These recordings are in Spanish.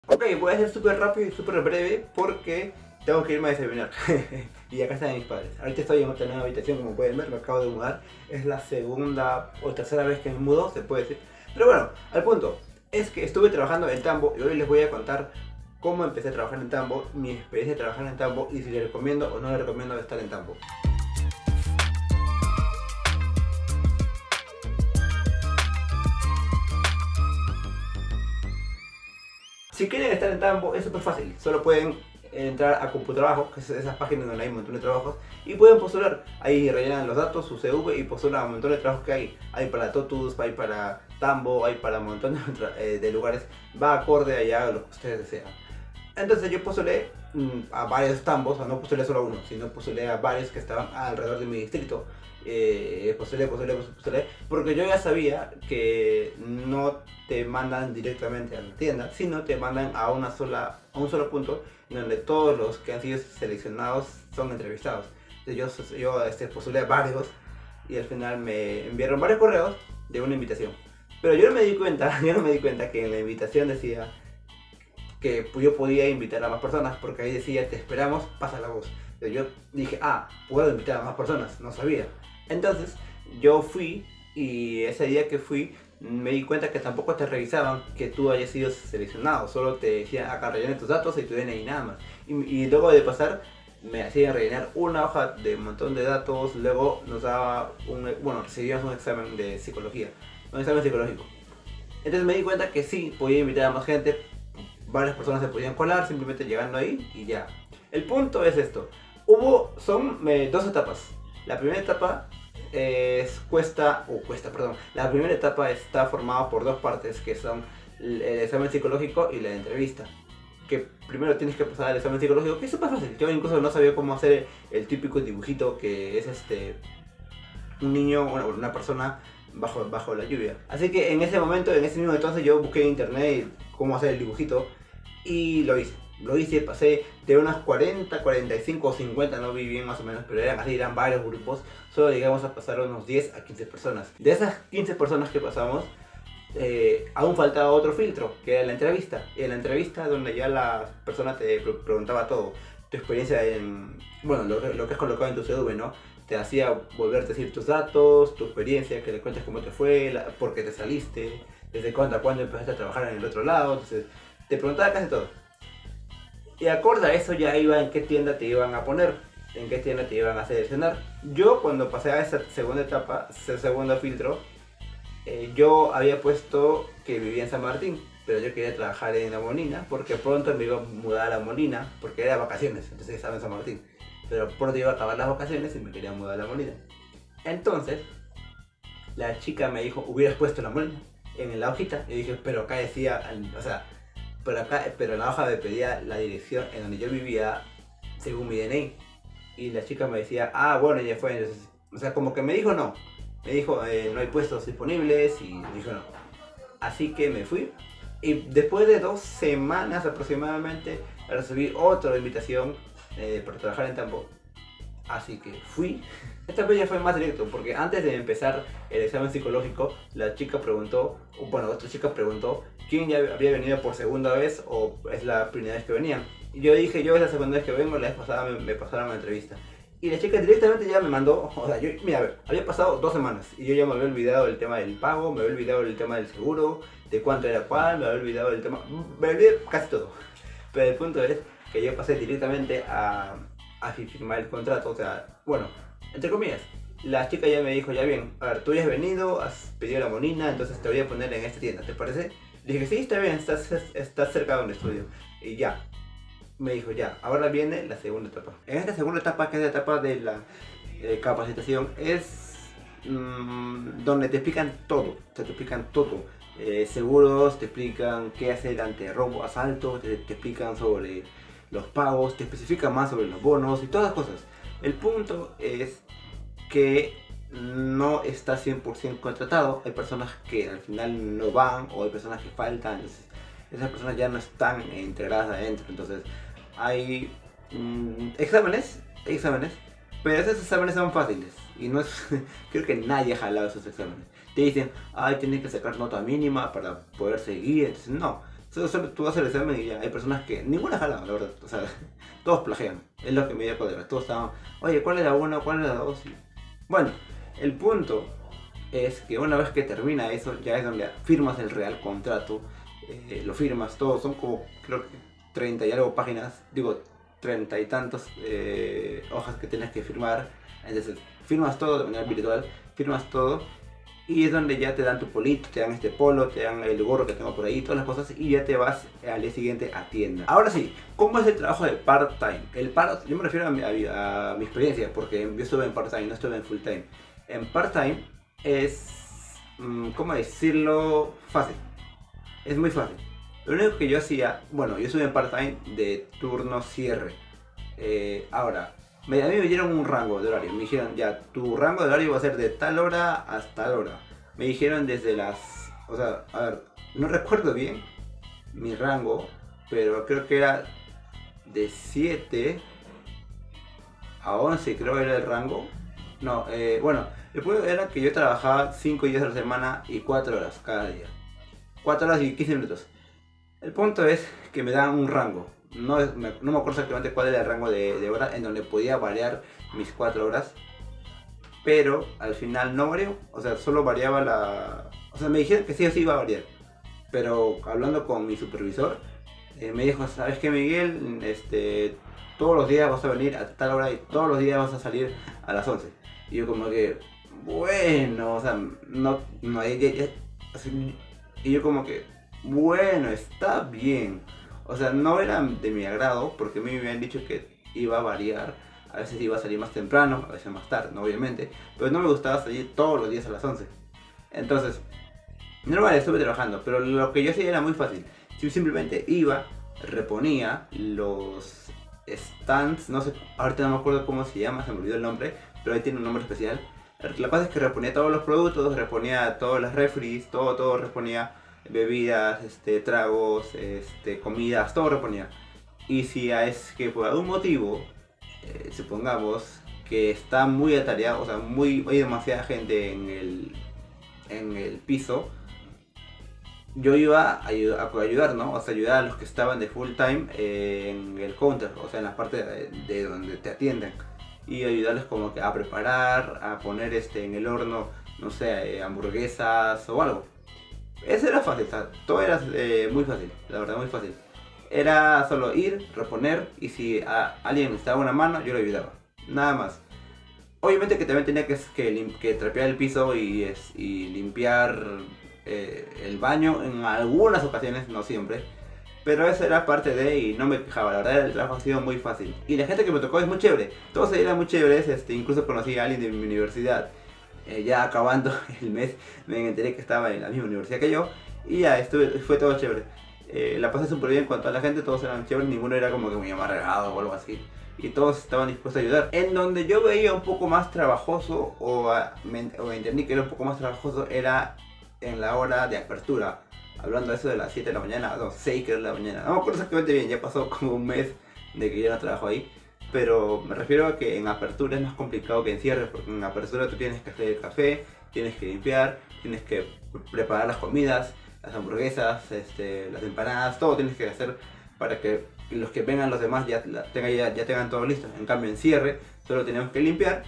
Ok, voy a ser súper rápido y súper breve porque tengo que irme a desayunar. Y acá están mis padres. Ahorita estoy en otra nueva habitación, como pueden ver, me acabo de mudar. Es la segunda o tercera vez que me mudo, se puede decir. Pero bueno, al punto. Es que estuve trabajando en Tambo y hoy les voy a contar cómo empecé a trabajar en Tambo, mi experiencia de trabajar en Tambo y si les recomiendo o no les recomiendo estar en Tambo. Si quieren estar en Tambo es súper fácil, solo pueden entrar a CompuTrabajo, que es esas páginas donde hay un montón de trabajos, y pueden postular. Ahí rellenan los datos, su CV y postulan a un montón de trabajos que hay. Hay para Totus, hay para Tambo, hay para un montón de lugares. Va acorde allá a lo que ustedes desean. Entonces yo postulé a varios tambos, o sea, no postulé solo a uno, sino postulé a varios que estaban alrededor de mi distrito. Postulé, porque yo ya sabía que no te mandan directamente a la tienda, sino te mandan a a un solo punto, donde todos los que han sido seleccionados son entrevistados. Entonces yo postulé a varios y al final me enviaron varios correos de una invitación. Pero yo no me di cuenta, yo no me di cuenta que en la invitación decía que yo podía invitar a más personas, porque ahí decía, te esperamos, pasa la voz. Pero yo dije, puedo invitar a más personas, no sabía. Entonces, yo fui y ese día que fui, me di cuenta que tampoco te revisaban que tú hayas sido seleccionado, solo te decían, acá rellena tus datos y tu DNI nada más. Y luego de pasar, me hacían rellenar una hoja de un montón de datos, luego nos daba recibíamos un examen de psicología, un examen psicológico. Entonces me di cuenta que sí, podía invitar a más gente, varias personas se podían colar simplemente llegando ahí y ya. El punto es esto. Son dos etapas. La primera etapa la primera etapa está formada por dos partes que son el examen psicológico y la entrevista. Que primero tienes que pasar el examen psicológico, que es súper fácil. Yo incluso no sabía cómo hacer el típico dibujito que es un niño, una persona bajo la lluvia. Así que en ese momento, en ese mismo entonces, yo busqué en internet cómo hacer el dibujito y lo hice. Lo hice, pasé de unas 40, 45 o 50, no vi bien más o menos, pero eran así, eran varios grupos. Solo llegamos a pasar unos 10 a 15 personas. De esas 15 personas que pasamos, aún faltaba otro filtro, que era la entrevista. Y en la entrevista donde ya la persona te preguntaba todo, tu experiencia en, lo que has colocado en tu CV, ¿no? Te hacía volverte a decir tus datos, tu experiencia, que le cuentes cómo te fue, por qué te saliste, desde cuándo a cuándo empezaste a trabajar en el otro lado. Entonces, te preguntaba casi todo. Y acorde a eso ya iba en qué tienda te iban a poner, en qué tienda te iban a seleccionar. Yo cuando pasé a esa segunda etapa, ese segundo filtro, yo había puesto que vivía en San Martín, pero yo quería trabajar en La Molina porque pronto me iba a mudar a La Molina, porque era vacaciones, entonces estaba en San Martín. Pero pronto iba a acabar las vacaciones y me quería mudar a La Molina. Entonces, la chica me dijo, hubieras puesto La Molina en la hojita. Y dije, pero acá decía, o sea, pero en la hoja me pedía la dirección en donde yo vivía según mi DNI. Y la chica me decía, bueno, ya fue. Entonces, o sea, como que me dijo no. Me dijo, no hay puestos disponibles y me dijo no. Así que me fui. Y después de 2 semanas aproximadamente recibí otra invitación para trabajar en Tambo. Así que fui. Esta vez ya fue más directo, porque antes de empezar el examen psicológico, otra chica preguntó quién ya había venido por segunda vez o es la primera vez que venían. Y yo dije, yo es la segunda vez que vengo, la vez pasada me pasaron la entrevista. Y la chica directamente ya me mandó, o sea, mira, a ver, había pasado 2 semanas y yo ya me había olvidado del tema del pago, me había olvidado del tema del seguro, de cuánto era cuál, me había olvidado del tema, me olvidé casi todo. Pero el punto es que yo pasé directamente a firmar el contrato, o sea, bueno, entre comillas. La chica ya me dijo, ya bien, a ver, tú ya has venido, has pedido la monina, entonces te voy a poner en esta tienda, ¿te parece? Le dije, sí, está bien, estás cerca de donde estudio. Y ya, me dijo, ya, ahora viene la segunda etapa. En esta segunda etapa, que es la etapa de la capacitación, es donde te explican todo, te explican todo. Seguros, te explican qué hacer ante robo, asalto, te explican sobre los pagos, te especifican más sobre los bonos y todas las cosas. El punto es que no está 100% contratado. Hay personas que al final no van o hay personas que faltan. Entonces, esas personas ya no están integradas adentro. Entonces hay exámenes, pero esos exámenes son fáciles y no es creo que nadie ha jalado esos exámenes. Te dicen, tienes que sacar nota mínima para poder seguir. Entonces, no, Solo tú haces el examen y ya. Hay personas que ninguna jala, la verdad. O sea, todos plagian. Es lo que me dio cólera. Todos estaban, oye, ¿cuál es la 1? ¿Cuál es la 2? Bueno, el punto es que una vez que termina eso, ya es donde firmas el real contrato. Lo firmas todo. Son como, creo que 30 y algo páginas. Digo, 30 y tantos hojas que tienes que firmar. Entonces, firmas todo de manera virtual. Firmas todo. Y es donde ya te dan tu polito, te dan este polo, te dan el gorro que tengo por ahí, todas las cosas, y ya te vas al día siguiente a tienda. Ahora sí, ¿cómo es el trabajo de part-time? Yo me refiero a mi experiencia, porque yo estuve en part-time, no estuve en full-time. En part-time es, ¿cómo decirlo? Fácil. Es muy fácil. Lo único que yo hacía, bueno, yo estuve en part-time de turno cierre. Ahora, a mí me dieron un rango de horario. Me dijeron, ya, tu rango de horario va a ser de tal hora hasta tal hora. Me dijeron desde las... O sea, a ver, no recuerdo bien mi rango, pero creo que era de 7 a 11, creo que era el rango. No, bueno, el punto era que yo trabajaba 5 días a la semana y 4 horas cada día. 4 horas y 15 minutos. El punto es que me dan un rango. No me acuerdo exactamente cuál era el rango de hora en donde podía variar mis 4 horas. Pero al final no varió. O sea, solo variaba la... O sea, me dijeron que sí o sí iba a variar. Pero hablando con mi supervisor, me dijo, ¿sabes qué, Miguel? Todos los días vas a venir a tal hora y todos los días vas a salir a las 11. Y yo como que, bueno, o sea, y yo como que, bueno, está bien. O sea, no era de mi agrado porque a mí me habían dicho que iba a variar. A veces iba a salir más temprano, a veces más tarde, ¿no? Obviamente. Pero no me gustaba salir todos los días a las 11. Entonces, normal, estuve trabajando. Pero lo que yo hacía era muy fácil. Yo simplemente iba, reponía los stands. No sé, ahorita no me acuerdo cómo se llama, se me olvidó el nombre. Pero ahí tiene un nombre especial. La cosa es que reponía todos los productos, reponía todas las refries, todo reponía. Bebidas, tragos, comidas, todo reponía. Y si es que por algún motivo, supongamos que está muy atareado, o sea, hay demasiada gente en el piso, yo iba a ayudar, ¿no? O sea, ayudar a los que estaban de full time en el counter, o sea, en la parte de donde te atienden. Y ayudarles como que a preparar, a poner en el horno, no sé, hamburguesas o algo. Eso era fácil, o sea, todo era muy fácil, la verdad, muy fácil. Era solo ir, reponer, y si alguien necesitaba una mano, yo le ayudaba. Nada más. Obviamente que también tenía que trapear el piso y limpiar el baño en algunas ocasiones, no siempre. Pero eso era parte de, y no me quejaba, la verdad el trabajo ha sido muy fácil. Y la gente que me tocó es muy chévere, todos eran muy chéveres, incluso conocí a alguien de mi universidad. Ya acabando el mes me enteré que estaba en la misma universidad que yo y ya fue todo chévere. La pasé súper bien con toda la gente, todos eran chéveres, ninguno era como que muy amargado o algo así. Y todos estaban dispuestos a ayudar. En donde yo veía un poco más trabajoso o entendí que era un poco más trabajoso era en la hora de apertura. Hablando de eso de las 7 de la mañana, no, 6 de la mañana. No me acuerdo exactamente bien, ya pasó como un mes de que yo no trabajo ahí. Pero me refiero a que en apertura es más complicado que en cierre, porque en apertura tú tienes que hacer el café, tienes que limpiar, tienes que preparar las comidas, las hamburguesas, las empanadas, todo tienes que hacer para que los que vengan los demás ya tengan todo listo. En cambio en cierre solo tenemos que limpiar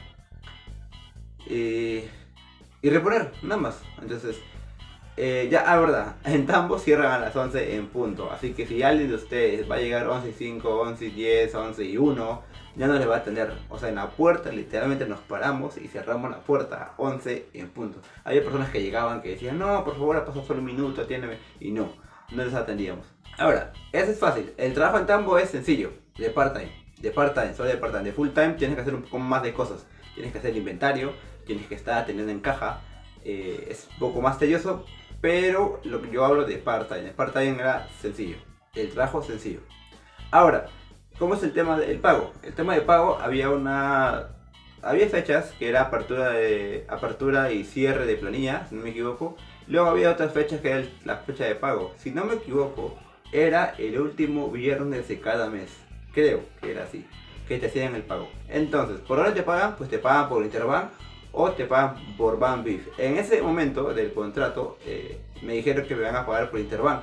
y reponer, nada más. Entonces, verdad, en Tambo cierran a las 11 en punto. Así que si alguien de ustedes va a llegar 11 y 5, 11 y 10, 11 y 1, ya no les va a atender. O sea, en la puerta literalmente nos paramos y cerramos la puerta a 11 en punto. Había personas que llegaban que decían, no, por favor, ha pasado solo un minuto, atiéndeme. Y no les atendíamos. Ahora, eso es fácil. El trabajo en Tambo es sencillo, de part-time, solo de part-time. De full-time tienes que hacer un poco más de cosas. Tienes que hacer el inventario, tienes que estar atendiendo en caja. Es un poco más tedioso. Pero lo que yo hablo de part-time, el part-time era sencillo, el trabajo sencillo. Ahora, ¿cómo es el tema del pago? El tema de pago había fechas que era apertura y cierre de planilla, si no me equivoco. Luego había otras fechas que era la fecha de pago. Si no me equivoco, era el último viernes de cada mes. Creo que era así, que te hacían el pago. Entonces, ¿por dónde te pagan? Pues te pagan por Interbank o te pagan por Banbif. En ese momento del contrato me dijeron que me van a pagar por Interbank.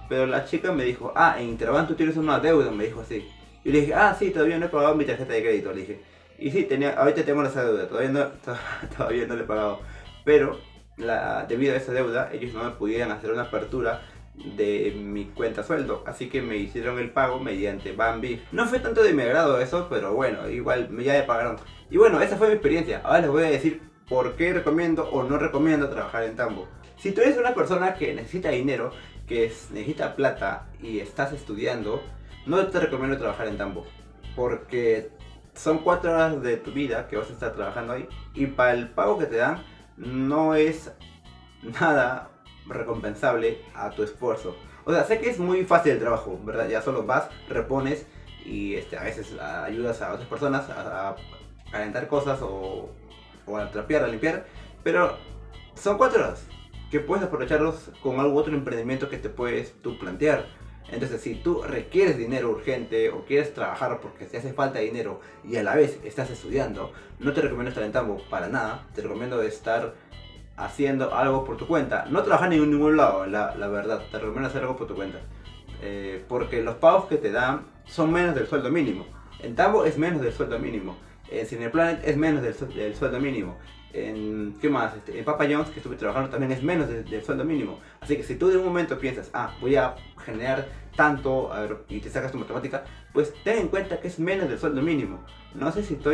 Pero la chica me dijo, ah, en Interbank tú tienes una deuda, me dijo así. Y le dije, ah, sí, todavía no he pagado mi tarjeta de crédito, le dije. Y sí, ahorita tengo esa deuda, todavía no le he pagado. Pero debido a esa deuda, ellos no me pudieran hacer una apertura de mi cuenta sueldo, así que me hicieron el pago mediante Bambi. No fue tanto de mi agrado eso, pero bueno, igual ya me pagaron. Y bueno, esa fue mi experiencia. Ahora les voy a decir por qué recomiendo o no recomiendo trabajar en Tambo. Si tú eres una persona que necesita dinero, que necesita plata y estás estudiando, no te recomiendo trabajar en Tambo, porque son 4 horas de tu vida que vas a estar trabajando ahí, y para el pago que te dan no es nada recompensable a tu esfuerzo. O sea, sé que es muy fácil el trabajo, ¿verdad? Ya solo vas, repones y a veces ayudas a otras personas a calentar cosas o a trapear, a limpiar, pero son 4 horas que puedes aprovecharlos con algún otro emprendimiento que te puedes tú plantear. Entonces, si tú requieres dinero urgente o quieres trabajar porque te hace falta dinero y a la vez estás estudiando, no te recomiendo estar en Tambo para nada. Te recomiendo estar haciendo algo por tu cuenta. No trabajar en ningún lado, la verdad. Te recomiendo hacer algo por tu cuenta. Porque los pagos que te dan son menos del sueldo mínimo. En Tambo es menos del sueldo mínimo. En Cineplanet es menos del sueldo mínimo. ¿Qué más? En Papa John's, que estuve trabajando, también es menos del sueldo mínimo. Así que si tú de un momento piensas, ah, voy a generar tanto, a ver, y te sacas tu matemática, pues ten en cuenta que es menos del sueldo mínimo. No sé si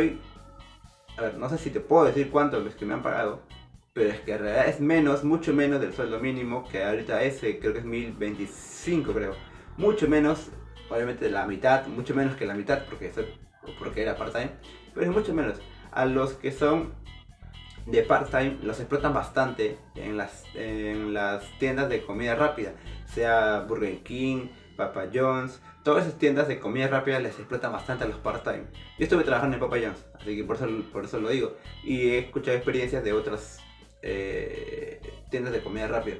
no sé si te puedo decir cuánto es que me han pagado, pero es que en realidad es menos, mucho menos del sueldo mínimo, que ahorita creo que es 1025, creo. Mucho menos, obviamente de la mitad, mucho menos que la mitad, porque era part-time, pero es mucho menos. A los que son de part-time los explotan bastante en las tiendas de comida rápida, sea Burger King, Papa John's, todas esas tiendas de comida rápida les explotan bastante a los part-time. Yo estuve trabajando en Papa John's, así que por eso lo digo, y he escuchado experiencias de otras tiendas de comida rápida.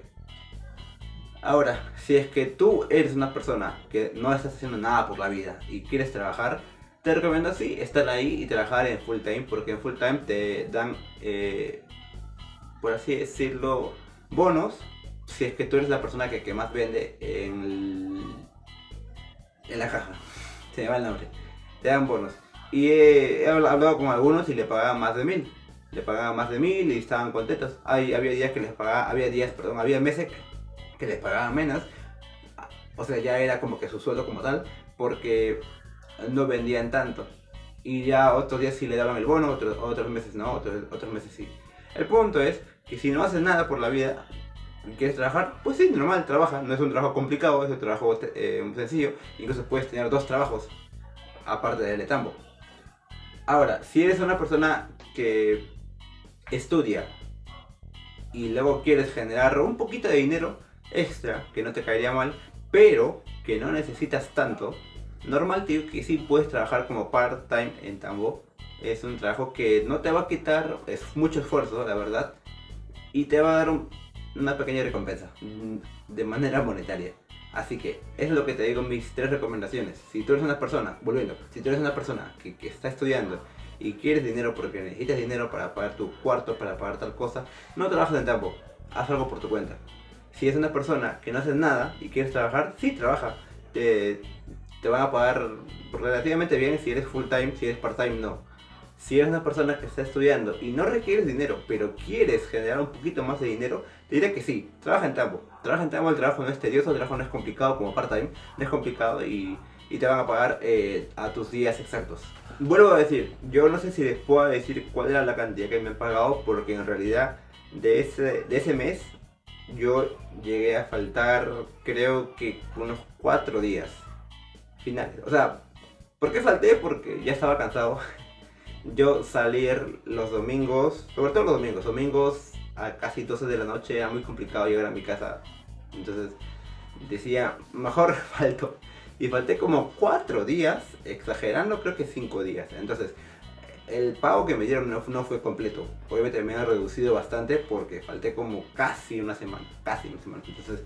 Ahora, si es que tú eres una persona que no estás haciendo nada por la vida y quieres trabajar, te recomiendo sí estar ahí y trabajar en full time, porque en full time te dan, por así decirlo, bonos. Si es que tú eres la persona que más vende en la caja, se me va el nombre, te dan bonos. Y he hablado con algunos y le pagaban más de 1000. Le pagaban más de 1000 y estaban contentos. Había días que les pagaban, había meses que les pagaban menos. O sea, ya era como que su sueldo como tal, porque no vendían tanto. Y ya otros días sí le daban el bono, otros meses no, otros meses sí. El punto es que si no haces nada por la vida y quieres trabajar, pues sí, normal, trabaja. No es un trabajo complicado, es un trabajo sencillo. Incluso puedes tener 2 trabajos aparte del de Tambo. Ahora, si eres una persona que estudia y luego quieres generar un poquito de dinero extra, que no te caería mal, pero que no necesitas tanto, normal, tío, que sí puedes trabajar como part-time en Tambo. Es un trabajo que no te va a quitar, es mucho esfuerzo, la verdad, y te va a dar una pequeña recompensa de manera monetaria. Así que es lo que te digo, mis 3 recomendaciones. Si tú eres una persona, si tú eres una persona que está estudiando y quieres dinero porque necesitas dinero para pagar tu cuarto, para pagar tal cosa, no trabajes en Tambo, haz algo por tu cuenta. Si es una persona que no haces nada y quieres trabajar, sí, trabaja. Te van a pagar relativamente bien si eres full time, si eres part time no. Si eres una persona que está estudiando y no requieres dinero, pero quieres generar un poquito más de dinero, te diré que sí, trabaja en Tambo. Trabaja en Tambo, el trabajo no es tedioso, el trabajo no es complicado como part time, no es complicado y te van a pagar a tus días exactos. Vuelvo a decir, yo no sé si les puedo decir cuál era la cantidad que me han pagado, porque en realidad de ese mes yo llegué a faltar, creo que unos 4 días finales. O sea, ¿por qué falté? Porque ya estaba cansado. Yo salir los domingos, sobre todo los domingos a casi 12 de la noche, era muy complicado llegar a mi casa. Entonces decía, mejor falto. Y falté como 4 días, exagerando, creo que 5 días. Entonces el pago que me dieron no fue completo. Obviamente me han reducido bastante porque falté como casi una semana. Entonces,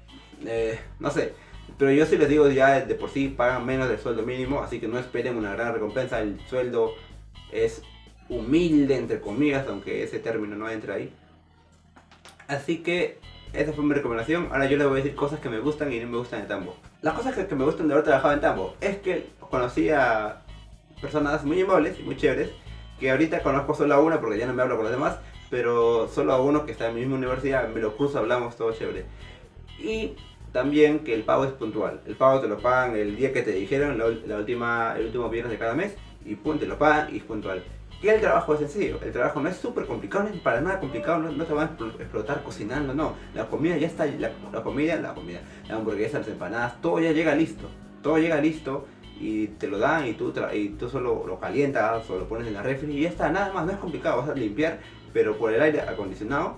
no sé. Pero yo sí les digo, ya de por sí pagan menos del sueldo mínimo, así que no esperen una gran recompensa. El sueldo es humilde, entre comillas, aunque ese término no entra ahí. Así que esa fue mi recomendación. Ahora yo les voy a decir cosas que me gustan y no me gustan de Tambo. Las cosas que me gustan de haber trabajado en Tambo es que conocí a personas muy amables y muy chéveres, que ahorita conozco solo a una porque ya no me hablo con los demás, pero solo a uno que está en mi misma universidad, me lo cruzo, hablamos, todo chévere. Y también que el pago es puntual. El pago te lo pagan el día que te dijeron, el último viernes de cada mes, y pum, te lo pagan y es puntual. Que el trabajo es sencillo, el trabajo no es súper complicado, no es para nada complicado, no te van a explotar cocinando, no. La comida ya está, la comida, la hamburguesa, las empanadas, todo ya llega listo. Todo llega listo y te lo dan y tú solo lo calientas o lo pones en la refri y ya está, nada más, no es complicado, vas a limpiar, pero por el aire acondicionado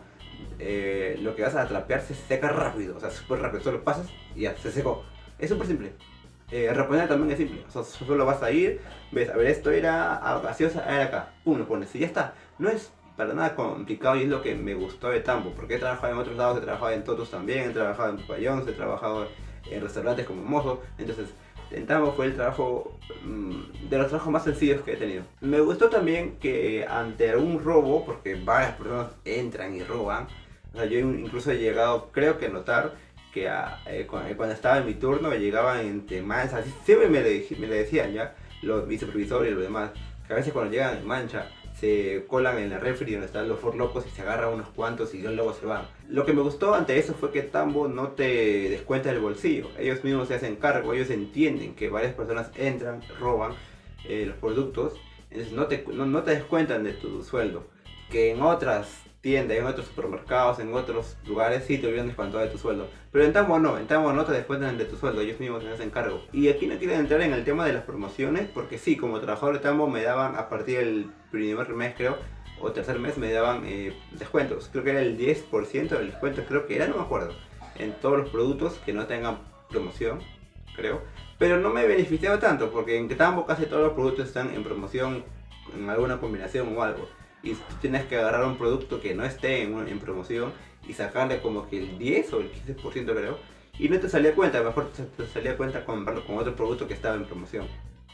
lo que vas a trapear se seca rápido, o sea, súper rápido, solo pasas y ya, se secó. Es súper simple. Reponer también es simple, o sea, solo vas a ir, ves, a ver, esto era gaseosa, era acá, pum, lo pones y ya está. No es para nada complicado y es lo que me gustó de Tambo, porque he trabajado en otros lados, he trabajado en Totos también, he trabajado en Pupayón, he trabajado en restaurantes como mozo, entonces en Tambo fue el trabajo de los trabajos más sencillos que he tenido. Me gustó también que ante un robo, porque varias personas entran y roban, o sea, yo incluso he llegado, creo que notar que cuando estaba en mi turno llegaban entre manchas, así, siempre me le decían ya, mi supervisor y los demás, que a veces cuando llegan en mancha, se colan en la refri donde están los forlocos y se agarran unos cuantos y luego se van. Lo que me gustó ante eso fue que Tambo no te descuenta del bolsillo, ellos mismos se hacen cargo, ellos entienden que varias personas entran, roban los productos, entonces no te descuentan de tu sueldo, que en otras tiendas, en otros supermercados, en otros lugares sí te hubieran descontado de tu sueldo, pero en Tambo no te descuentan de tu sueldo, ellos mismos se hacen cargo. Y aquí no quiero entrar en el tema de las promociones, porque sí, como trabajador de Tambo me daban a partir del primer mes, creo, o tercer mes, me daban descuentos, creo que era el 10% del descuento, creo que era, no me acuerdo, en todos los productos que no tengan promoción, creo, pero no me beneficiaba tanto, porque en Tambo casi todos los productos están en promoción, en alguna combinación o algo. Y tú tienes que agarrar un producto que no esté en promoción y sacarle como que el 10 o el 15% creo, y no te salía cuenta, mejor te salía cuenta comprarlo con otro producto que estaba en promoción.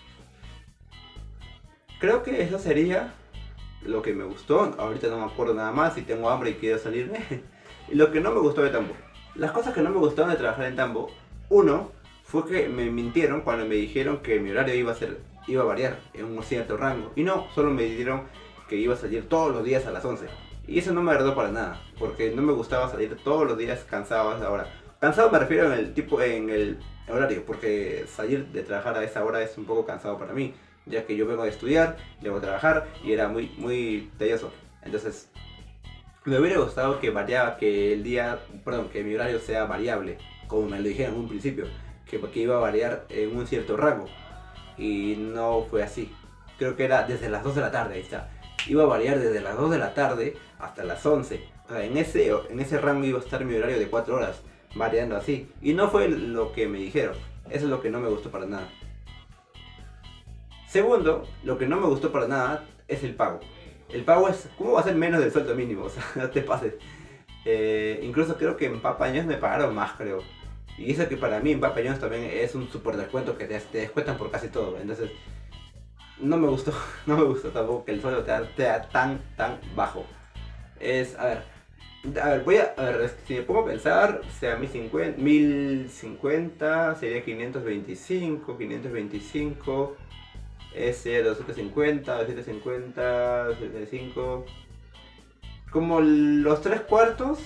Creo que eso sería lo que me gustó. Ahorita no me acuerdo nada más, si tengo hambre y quiero salirme. Y lo que no me gustó de Tambo, las cosas que no me gustaron de trabajar en Tambo, uno fue que me mintieron cuando me dijeron que mi horario iba a variar en un cierto rango, y no, solo me dijeron que iba a salir todos los días a las 11. Y eso no me agradó para nada, porque no me gustaba salir todos los días cansado a esa hora. Cansado me refiero en el horario, porque salir de trabajar a esa hora es un poco cansado para mí, ya que yo vengo de estudiar, llego a trabajar y era muy tedioso. Entonces, me hubiera gustado que que mi horario sea variable, como me lo dijeron en un principio, que iba a variar en un cierto rango. Y no fue así. Creo que era desde las 2 de la tarde, ahí está. Iba a variar desde las 2 de la tarde hasta las 11. O sea, en ese rango iba a estar mi horario de 4 horas, variando así. Y no fue lo que me dijeron. Eso es lo que no me gustó para nada. Segundo, lo que no me gustó para nada es el pago. El pago es, ¿cómo va a ser menos del sueldo mínimo? O sea, no te pases. Incluso creo que en Papa John's me pagaron más, creo. Y eso que para mí en Papa John's también es un super descuento que te descuentan por casi todo. Entonces, no me gustó tampoco que el sueldo sea tan bajo. Si me pongo a pensar, sea 1050 sería 525, ese 250, 275, como los 3/4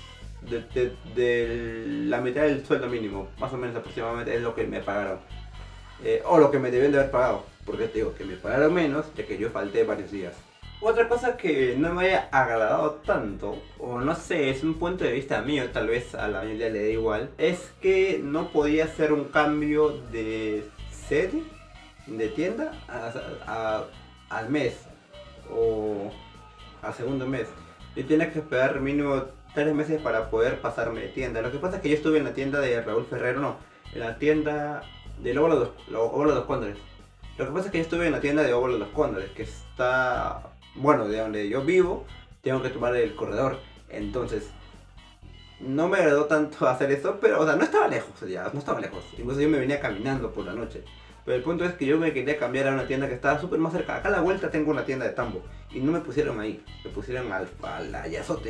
de la mitad del sueldo mínimo, más o menos aproximadamente es lo que me pagaron. O lo que me deben de haber pagado, porque te digo que me pagaron menos, ya que yo falté varios días. Otra cosa que no me haya agradado tanto, o no sé, es un punto de vista mío, tal vez a la mayoría le da igual, es que no podía hacer un cambio de sede, de tienda, al mes, o al segundo mes. Yo tenía que esperar mínimo 3 meses para poder pasarme de tienda. Lo que pasa es que yo estuve en la tienda de Raúl Ferrero, no, en la tienda del Óvalo de los Cóndores. Lo que pasa es que yo estuve en la tienda de Óvalo de los Cóndores, que está, bueno, de donde yo vivo, tengo que tomar el corredor. Entonces, no me agradó tanto hacer eso, pero, o sea, no estaba lejos, Incluso yo me venía caminando por la noche. Pero el punto es que yo me quería cambiar a una tienda que estaba súper más cerca. Acá a la vuelta tengo una tienda de Tambo y no me pusieron ahí, me pusieron al Ayazote.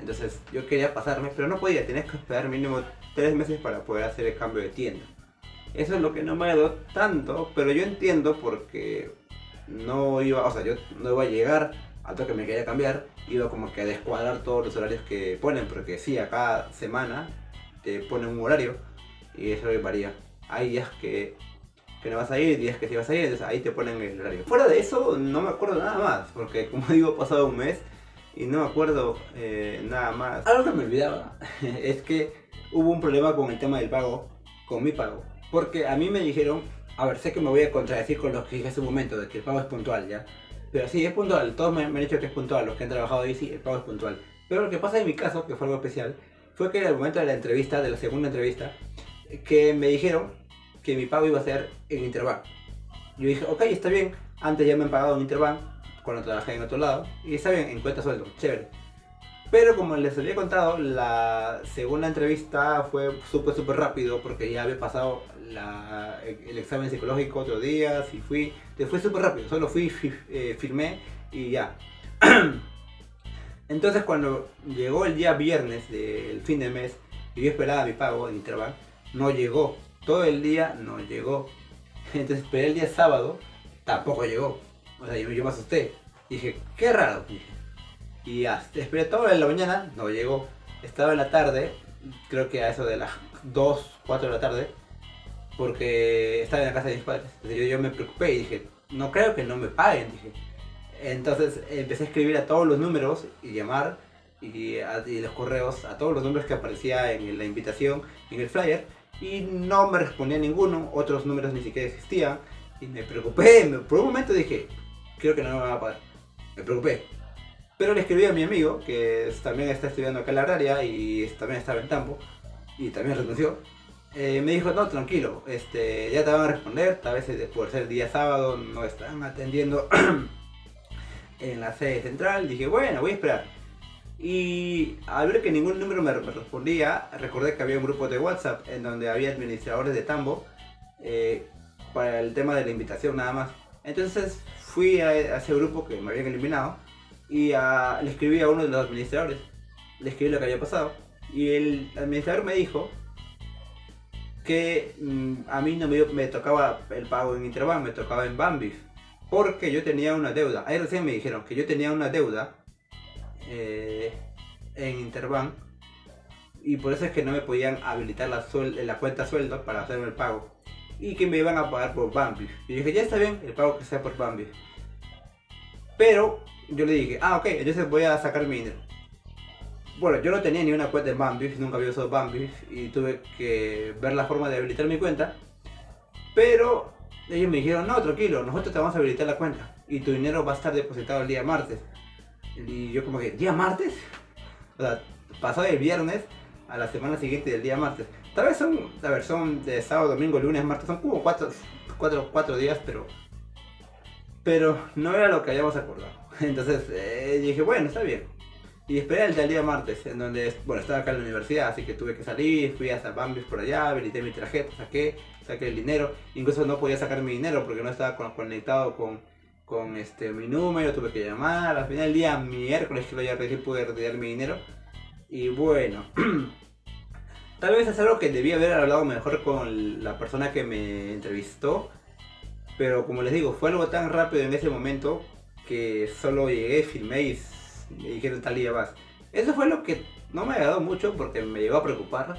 Entonces yo quería pasarme, pero no podía, tenías que esperar mínimo 3 meses para poder hacer el cambio de tienda. Eso es lo que no me agradó tanto, pero yo entiendo porque no iba, o sea, yo no iba a llegar a todo que me quería cambiar, iba como que a descuadrar todos los horarios que ponen, porque sí, a cada semana te ponen un horario y eso varía. Hay días que no vas a ir, días que sí vas a ir, entonces ahí te ponen el horario. Fuera de eso no me acuerdo nada más, porque como digo, ha pasado un mes y no me acuerdo nada más. Algo que me olvidaba es que hubo un problema con el tema del pago, con mi pago. Porque a mí me dijeron, a ver, sé que me voy a contradecir con los que dije hace un momento, de que el pago es puntual, ¿ya? Pero sí, es puntual, todos me han dicho que es puntual, los que han trabajado ahí sí, el pago es puntual. Pero lo que pasa en mi caso, que fue algo especial, fue que al momento de la entrevista, de la segunda entrevista, que me dijeron que mi pago iba a ser en Interbank. Yo dije, ok, está bien, antes ya me han pagado en Interbank, cuando trabajé en otro lado, y está bien, en cuenta sueldo, chévere. Pero como les había contado, la segunda entrevista fue súper rápido porque ya había pasado el examen psicológico otro día, sí fui, fue súper rápido, solo fui, firmé y ya. Entonces cuando llegó el día viernes del fin de mes y yo esperaba mi pago en Interbank, no llegó, todo el día no llegó. Entonces esperé el día sábado, tampoco llegó, o sea, yo me asusté, dije, qué raro, dije. Y hasta esperé toda la mañana, no llegó. Estaba en la tarde, creo que a eso de las 2, 4 de la tarde, porque estaba en la casa de mis padres. Entonces yo me preocupé y dije, no creo que no me paguen, dije. Entonces empecé a escribir a todos los números y llamar y los correos a todos los números que aparecía en la invitación, en el flyer, y no me respondía ninguno, otros números ni siquiera existían. Y me preocupé, por un momento dije, creo que no me van a pagar. Me preocupé. Pero le escribí a mi amigo, que también está estudiando acá en la área y también estaba en Tambo, y también renunció. Me dijo, no, tranquilo, ya te van a responder, tal vez por ser día sábado no están atendiendo en la sede central. Dije, bueno, voy a esperar. Y al ver que ningún número me respondía, recordé que había un grupo de WhatsApp en donde había administradores de Tambo para el tema de la invitación nada más. Entonces fui a ese grupo que me habían eliminado y le escribí a uno de los administradores, le escribí lo que había pasado y el administrador me dijo que a mí no me tocaba el pago en Interbank, me tocaba en Bambif, porque yo tenía una deuda. Ahí recién me dijeron que yo tenía una deuda en Interbank y por eso es que no me podían habilitar la cuenta sueldo para hacerme el pago y que me iban a pagar por Bambif. Y dije, ya está bien, el pago que sea por Bambif. Pero yo le dije, ok, entonces voy a sacar mi dinero. Bueno, yo no tenía ni una cuenta en Bambif, nunca había usado Bambif y tuve que ver la forma de habilitar mi cuenta. Pero ellos me dijeron, no, tranquilo, nosotros te vamos a habilitar la cuenta y tu dinero va a estar depositado el día martes. Y yo como que, ¿día martes? O sea, pasó el viernes a la semana siguiente del día martes. Tal vez son de sábado, domingo, lunes, martes, son como 4 días, pero no era lo que habíamos acordado. Entonces dije, bueno, está bien. Y esperé el día martes, en donde, bueno, estaba acá en la universidad, así que tuve que salir, fui hasta Bambis por allá, habilité mi tarjeta, saqué el dinero. Incluso no podía sacar mi dinero porque no estaba conectado con mi número, tuve que llamar. Al final del día, miércoles, que lo ya recién pude retirar mi dinero. Y bueno, tal vez es algo que debía haber hablado mejor con la persona que me entrevistó. Pero como les digo, fue algo tan rápido en ese momento que solo llegué, filmé y me dijeron tal día vas. Eso fue lo que no me agradó mucho porque me llegó a preocupar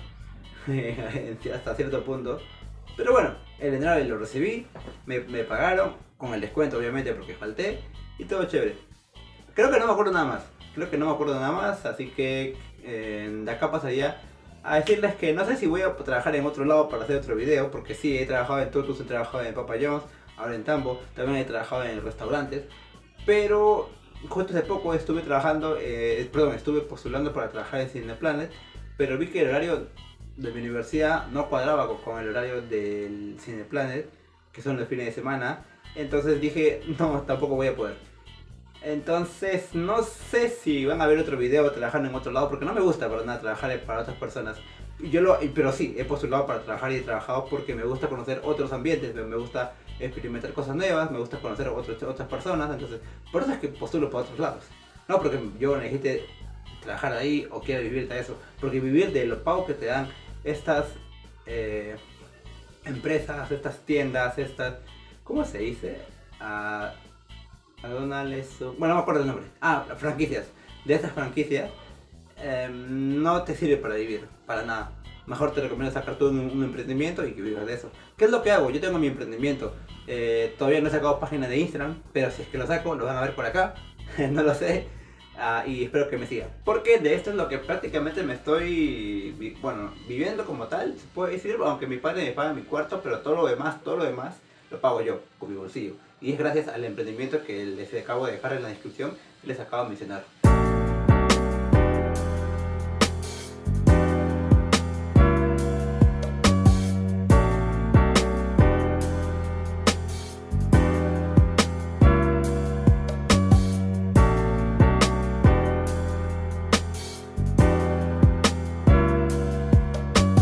hasta cierto punto. Pero bueno, el dinero lo recibí, me pagaron, con el descuento obviamente porque falté y todo chévere. Creo que no me acuerdo nada más, así que de acá pasaría a decirles que no sé si voy a trabajar en otro lado para hacer otro video, porque sí, he trabajado en Totus, he trabajado en Papa John's, ahora en Tambo, también he trabajado en restaurantes, pero justo hace poco estuve estuve postulando para trabajar en Cineplanet, pero vi que el horario de mi universidad no cuadraba con el horario del Cineplanet, que son los fines de semana, entonces dije, no, tampoco voy a poder. Entonces no sé si van a ver otro video trabajando en otro lado, porque no me gusta para nada trabajar para otras personas. Pero sí, he postulado para trabajar y he trabajado porque me gusta conocer otros ambientes, me gusta experimentar cosas nuevas, me gusta conocer otras personas, entonces por eso es que postulo para otros lados. No porque yo necesite trabajar ahí o quiero vivir de eso. Porque vivir de lo pago que te dan estas empresas, estas tiendas, estas... ¿Cómo se dice? McDonald's, bueno, no me acuerdo el nombre. Las franquicias. De estas franquicias no te sirve para vivir, para nada. Mejor te recomiendo sacar tú un emprendimiento y que vivas de eso. ¿Qué es lo que hago? Yo tengo mi emprendimiento. Todavía no he sacado página de Instagram, pero si es que lo saco, lo van a ver por acá. No lo sé. Y espero que me sigan. Porque de esto es lo que prácticamente me estoy viviendo como tal, se puede decir, aunque mi padre me paga mi cuarto, pero todo lo demás lo pago yo, con mi bolsillo. Y es gracias al emprendimiento que les acabo de dejar en la descripción, les acabo de mencionar.